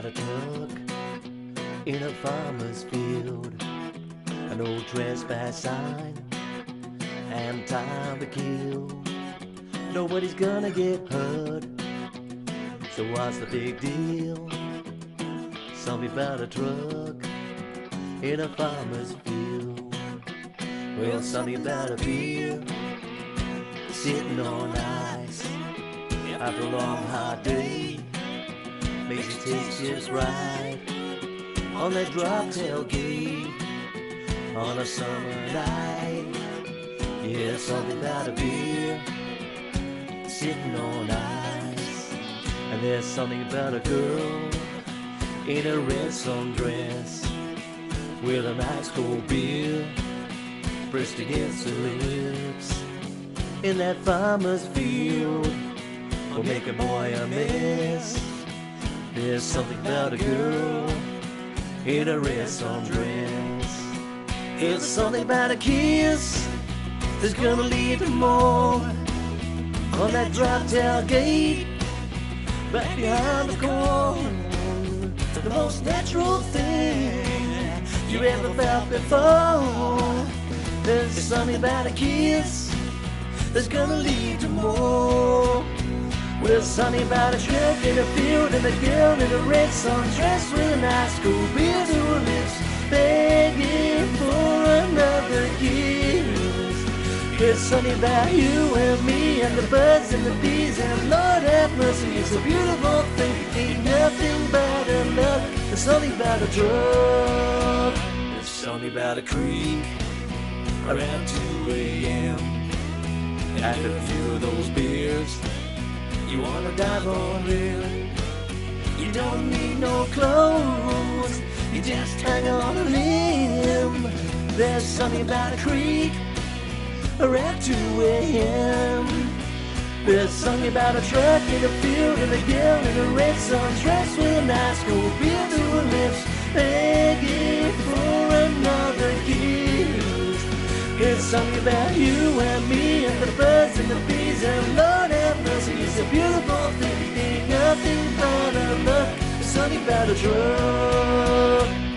a truck in a farmer's field, an old trespass sign and time to kill. Nobody's gonna get hurt, so what's the big deal? Something about a truck in a farmer's field. Well, something about a beer sitting on ice after a long hot day makes it taste just right on that drop tailgate on a summer night. Yeah, something about a beer sitting on ice. And there's something about a girl in a red sundress with a nice cold beer pressed against her lips in that farmer's field will make a boy a mess. There's something about a girl in a red sundress. It's something about a kiss that's gonna lead to more on that drop tailgate right behind the corn. The most natural thing you ever felt before. There's something about a kiss that's gonna lead to more. There's something about a truck in a field and a girl in a red sundress with a nice cool beer to her lips, begging for another kiss. There's something about you and me and the birds and the bees, and Lord have mercy, it's a beautiful thing. Ain't nothing but enough. There's something about a drug. There's something about a creek around 2 a.m. After a few of those beers, you wanna dive on in. You don't need no clothes, you just hang on a limb. There's something about a creek around 2 a.m. There's something about a truck in a field and a girl in a red sundress with a nice cold beer to her lips, begging for another kiss. There's something about you and me and the birds and the bees, and Lord have mercy, it's a beautiful thing. Ain't nothing but enough. There's something about a drug.